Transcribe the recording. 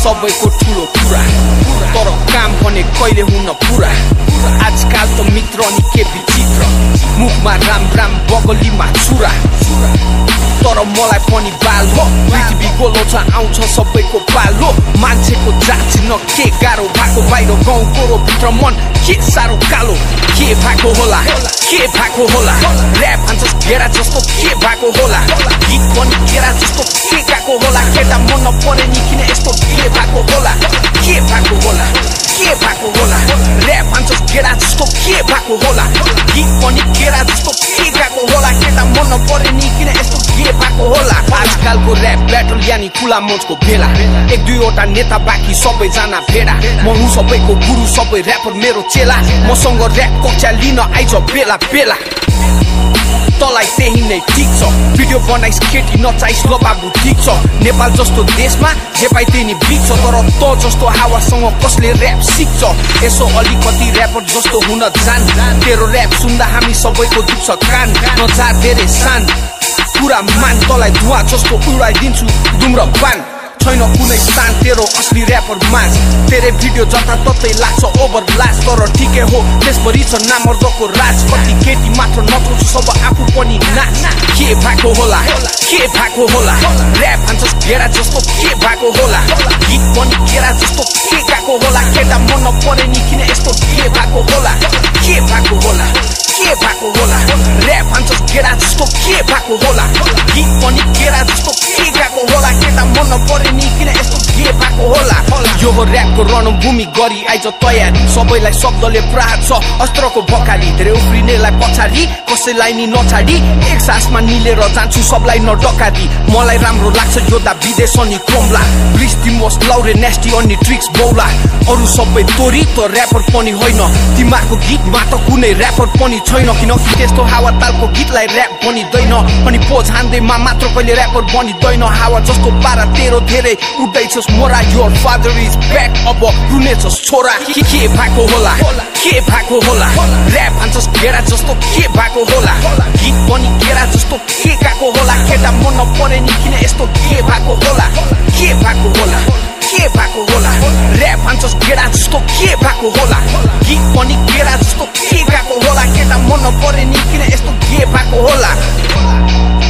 सबैको ठुलो कुरा तर काम भने कहिले हुन पुरा आजकाल त मित्र नि के विचित्र मुखमा राम राम बगलीमा छुरा तर मलाई पनि बाल हो पृथ्वी गोलो छ आउँछ सबैको पालो मान्छेको जाँचिन के गाह्रो भएको बाहिर गाउँको र भित्र मन के साह्रो कालो के भएको होला ऱ्याप हान्छस् घेरा जस्तो के भएको होला गीत पनि घेरा जस्तो के गाएको होला केटा मन नपरे नि किन यस्तो के भएको होला ऱ्याप हान्छस् घेरा जस्तो के भएको होला गीत पनि घेरा जस्तो के गाएको होला केटा मन नपरे नि किन यस्तो के भएको होला आजकलको ऱ्याप ब्याटल यानी खुला मञ्चको भेला एक दुईवटा नेता बाँकी सबैजना भेडा म हुँ सबैको गुरु सबै ऱ्यापर मेरो चेला मसँग ऱ्याप कक्षा लिन आइज बेला बेला तलाई त्यही नै ठिक छ भिडियो बनाइस केटी नचाइस ल बाबु ठिक छ नेपाल जस्तो देशमा जे पाइ त्यही नि बिग्छ तर त जस्तो हावासँग कसले ऱ्याप सिक्छ यसो अलिकति ऱ्यापर जस्तो हुन जान तेरो ऱ्याप सुन्दा हामी सबैको दुख्छ कान नजा धेरै सान पुरा मान तलाई धुवा जस्तो उडाइदिन्छु धुम्रपान छैन कुनै स्थान तेरो असली ऱ्यापर माझ तेरे भिडियो जताततै लाग्छ ओभर लाज तर ठिकै हो त्यसभरि छ नामर्दको राज कति केटी मात्र नचाउँछु सब आफू पनि नाच के भएको होला ऱ्याप हान्छस् घेरा जस्तो के भएको होला गीत पनि घेरा जस्तो के गाएको होला केटा मन नपरे नि किन यस्तो के भएको होला ऱ्याप हान्छस् घेरा जस्तो के भएको होला गीत पनि घेरा जस्तो के गाएको होला केटा मन नपरे नि किन यस्तो के भएको होला यो हो ऱ्यापको रणभूमि गरी आइज तयारी सबैलाई शब्दले प्रहार छ अस्त्रको भकाली धेरै उफ्रिनेलाई पछाडि कसैलाई नि नछाडी एक सासमा निलेर जान्छु सबलाई नडकादी मलाई राम्रो लाग्छ योदा विदेश अनि कोमला ब्लिस द मोस्ट लाउरे नेस्टी अनि ट्रिक्स बौला अरु सबै तोरी त ऱ्यापर पनि होइन तिमीहरूको गीतमा त कुनै ऱ्यापर पनि छैन किनकि त्यस्तो हावा तालको गीतलाई ऱ्याप बनिँदैन अनि पोज हान्दैमा मात्र कहिले ऱ्यापर बनिँदैन हावा जस्तो पारा तेरो धेरै उड्दैछस् मोरा योर फादर इज ब्याक अब रुनेछस् छोरा के भएको होला ऱ्याप हान्छस् घेरा जस्तो के भएको होला गीत पनि घेरा जस्तो के गाएको होला केटा मन नपरे नि किन यस्तो के भएको होला ऱ्याप हान्छस् घेरा जस्तो के भएको होला गीत पनि घेरा जस्तो के गाएको होला केटा मन नपरे नि किन यस्तो के भएको होला